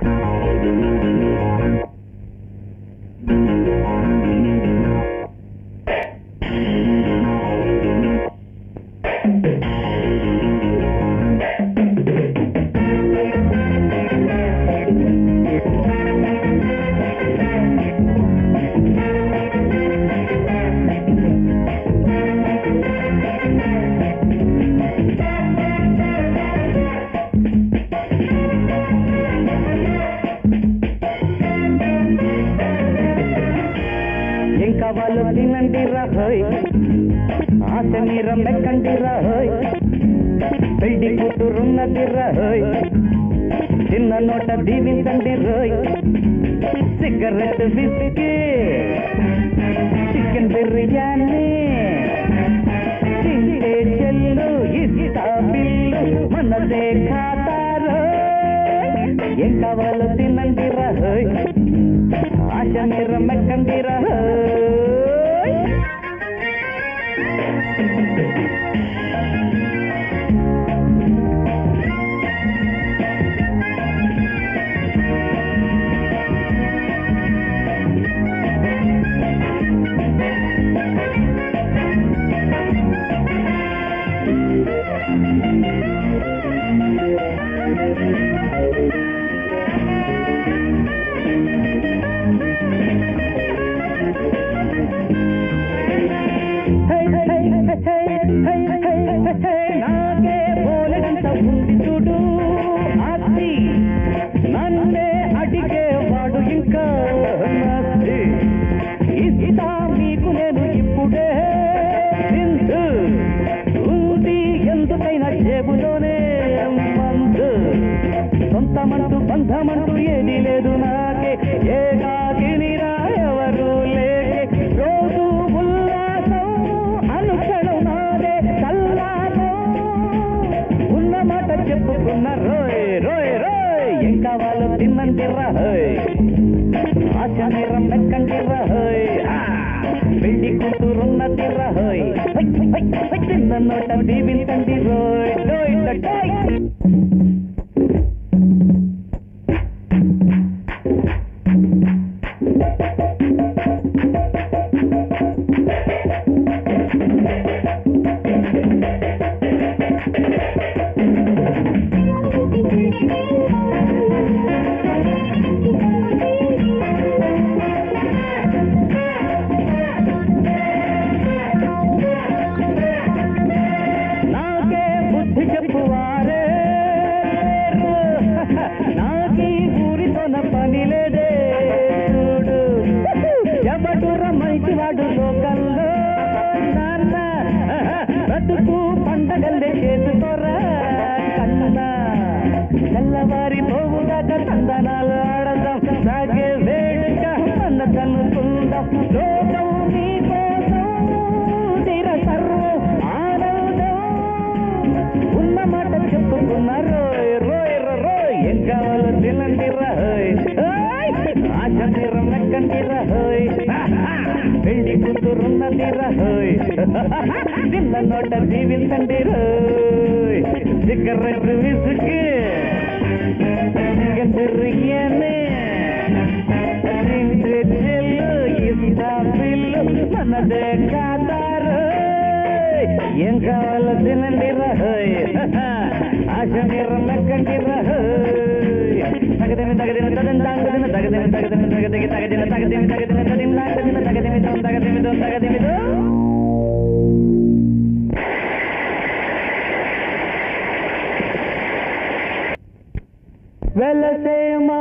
వెలసే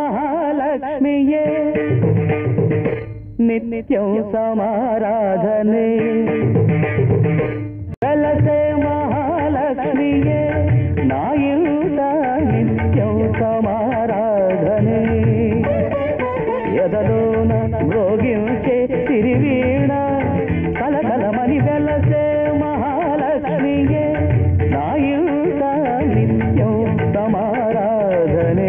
మహాలక్ష్మియే నిత్యం సమారాధనే వెలసే మహాలక్ష్మియే నాయుత నిత్యం సమారాధనే ఎదలోన మ్రోగించే తిరివీణ కలకలమని వెలసే మహాలక్ష్మియే నాయుత నిత్యం సమారాధనే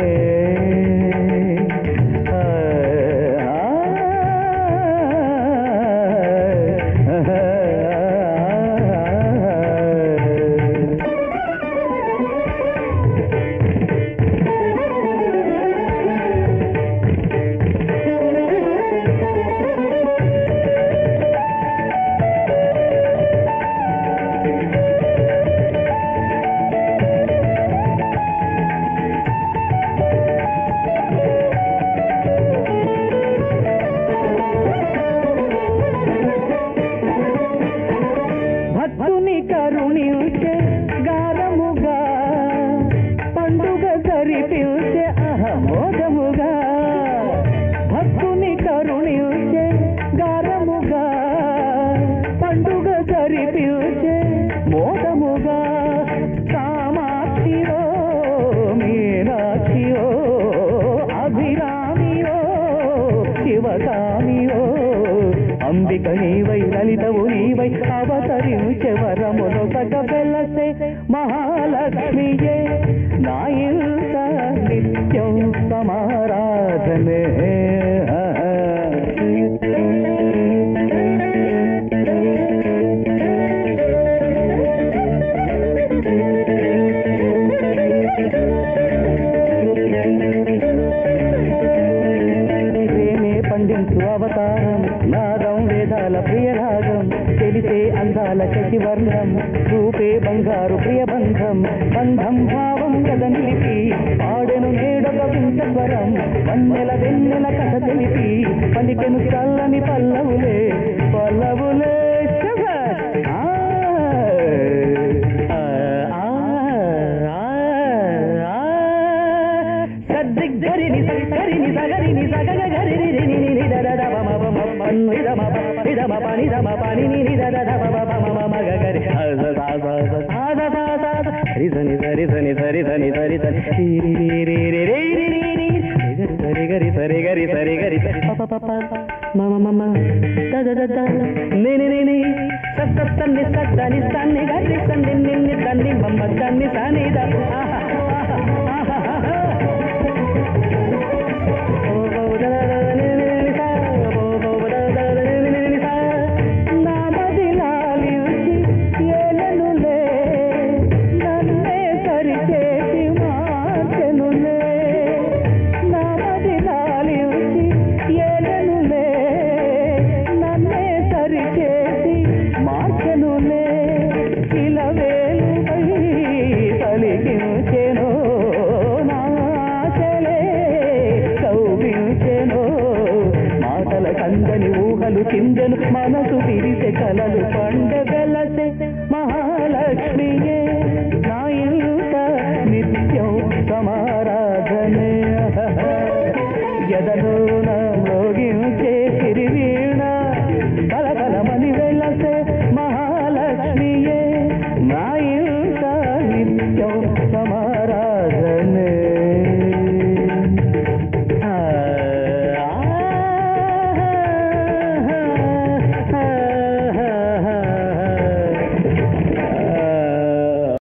నీవై లలితవు నీవై అవతరించే వరమునొసగ వెలసే మహాలక్ష్మియే నా ఇంట నిత్యం సమారాధనే పండించు అవతారం నాదం వేదాల ప్రియరాగం తెలిసే అందాల శశివర్ణం రూపే బంగారు ప్రియబంధం బంధం భావం కథ నిలిపి పాడెను నేడొక వింతస్వరం వన్నెల వెన్నెల కథ తెలిపి పలికెను చల్లని పల్లవులే పల్లవులే గరిని సగరిని సగరిని సగగ గరిని ని దద బమ బమ పని దమ నిదమ పని దమ పని ని దద బమ బమ మగ గరి సద సద సద రిజని సరి సని సరి సని సరి సని రి రి రి రి రి సరి గరి సరి గరి సరి గరి పప పప మమ మమ దద దద ని ని ని సత్త సన్ని సత్తని సన్ని గరి సన్ని ని సన్ని మమ్మ సన్ని సని ద కందని ఊహలు చిందెను మనసు విరిసే కలలు పండగలసే మహాలక్ష్మియే నా ఇంట నిత్యం సమారాధనే ఎదలో నా మ్రోగించే సిరివీణ కలకలమని